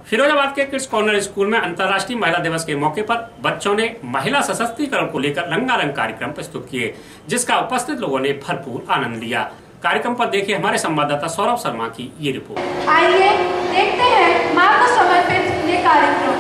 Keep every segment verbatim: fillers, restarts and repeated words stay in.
फिरोजाबाद के kids corner school में अंतर्राष्ट्रीय महिला दिवस के मौके पर बच्चों ने महिला सशक्तिकरण को लेकर रंगारंग कार्यक्रम प्रस्तुत किए, जिसका उपस्थित लोगों ने भरपूर आनंद लिया। कार्यक्रम पर देखिए हमारे संवाददाता सौरभ शर्मा की ये रिपोर्ट। आइए देखते हैं मां को समर्पित ये कार्यक्रम।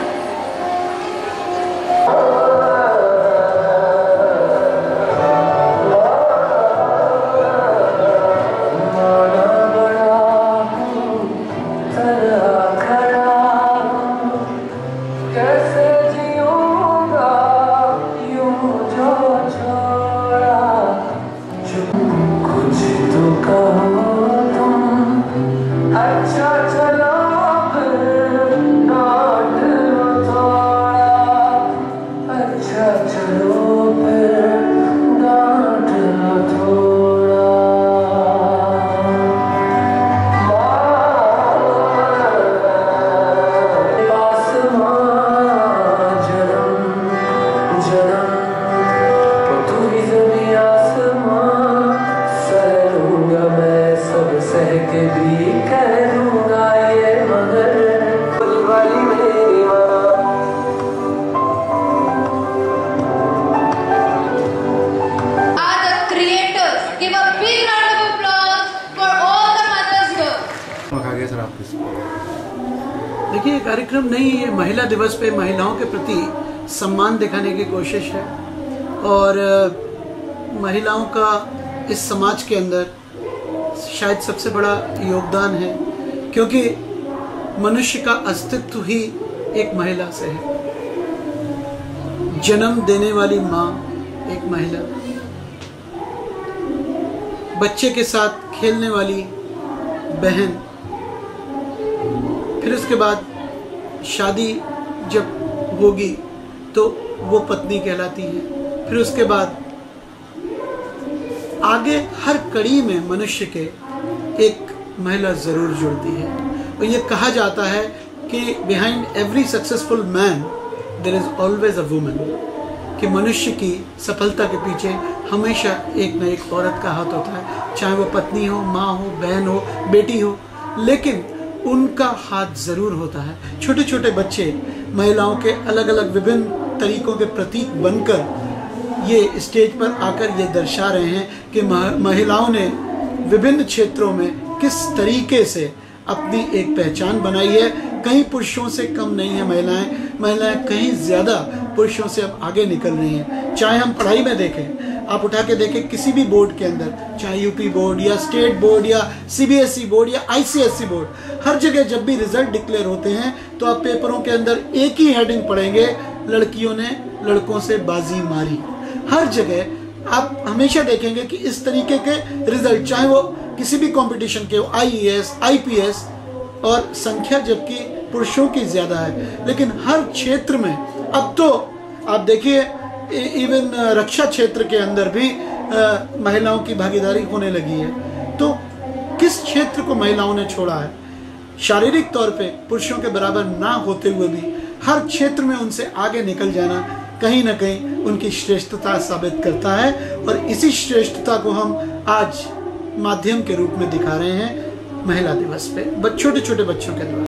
देखिए, ये कार्यक्रम नहीं, ये महिला दिवस पे महिलाओं के प्रति सम्मान दिखाने की कोशिश है और महिलाओं का इस समाज के अंदर शायद सबसे बड़ा योगदान है, क्योंकि मनुष्य का अस्तित्व ही एक महिला से है। जन्म देने वाली माँ एक महिला, बच्चे के साथ खेलने वाली बहन, फिर उसके बाद शादी जब होगी तो वो पत्नी कहलाती है। फिर उसके बाद आगे हर कड़ी में मनुष्य के एक महिला जरूर जुड़ती है। और ये कहा जाता है कि behind every successful man there is always a woman, कि मनुष्य की सफलता के पीछे हमेशा एक न एक औरत का हाथ होता है, चाहे वो पत्नी हो, माँ हो, बहन हो, बेटी हो, लेकिन उनका हाथ जरूर होता है। छोटे छोटे बच्चे महिलाओं के अलग अलग विभिन्न तरीकों के प्रतीक बनकर ये स्टेज पर आकर ये दर्शा रहे हैं कि महिलाओं ने विभिन्न क्षेत्रों में किस तरीके से अपनी एक पहचान बनाई है। कहीं पुरुषों से कम नहीं है महिलाएं, महिलाएं कहीं ज़्यादा पुरुषों से अब आगे निकल रही हैं। चाहे हम पढ़ाई में देखें, आप उठा के देखें किसी भी बोर्ड के अंदर, चाहे यूपी बोर्ड या स्टेट बोर्ड या सीबीएसई बोर्ड या आईसीएसई बोर्ड, हर जगह जब भी रिजल्ट डिक्लेयर होते हैं तो आप पेपरों के अंदर एक ही हेडिंग पढ़ेंगे, लड़कियों ने लड़कों से बाजी मारी। हर जगह आप हमेशा देखेंगे कि इस तरीके के रिजल्ट, चाहे वो किसी भी कंपटीशन के हो, आईएएस, आईपीएस, और संख्या जबकि पुरुषों की ज़्यादा है, लेकिन हर क्षेत्र में अब तो आप देखिए इवन रक्षा क्षेत्र के अंदर भी आ, महिलाओं की भागीदारी होने लगी है। तो किस क्षेत्र को महिलाओं ने छोड़ा है? शारीरिक तौर पे पुरुषों के बराबर ना होते हुए भी हर क्षेत्र में उनसे आगे निकल जाना कहीं ना कहीं उनकी श्रेष्ठता साबित करता है, और इसी श्रेष्ठता को हम आज माध्यम के रूप में दिखा रहे हैं महिला दिवस पे छोटे छोटे बच्चों के द्वारा।